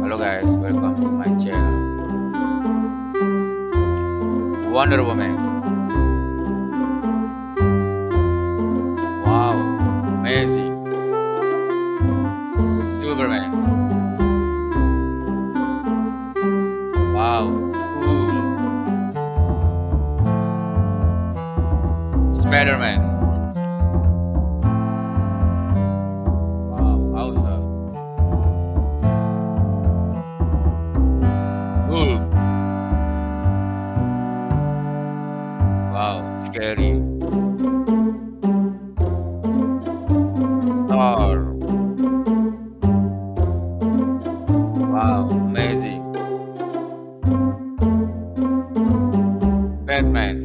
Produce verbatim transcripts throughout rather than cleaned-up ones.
Hello guys, welcome to my channel. Wonder Woman. Wow, amazing. Superman. Wow, cool. Spider-Man. Wow, awesome. Cool. Wow, scary. Thor. Wow, amazing. Batman.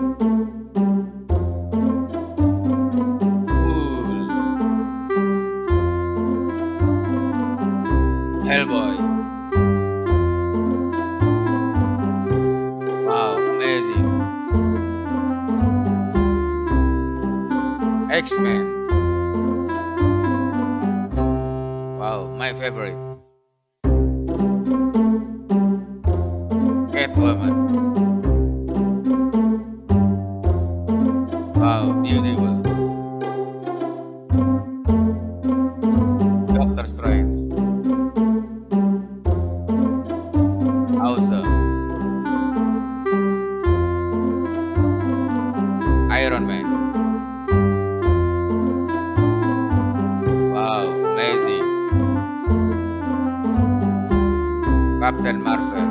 Cool. Hellboy. Wow, amazing. X-Men. Wow, my favorite. Catwoman. Wow, beautiful. Doctor Strange. Awesome. Iron Man. Wow, amazing. Captain Marvel.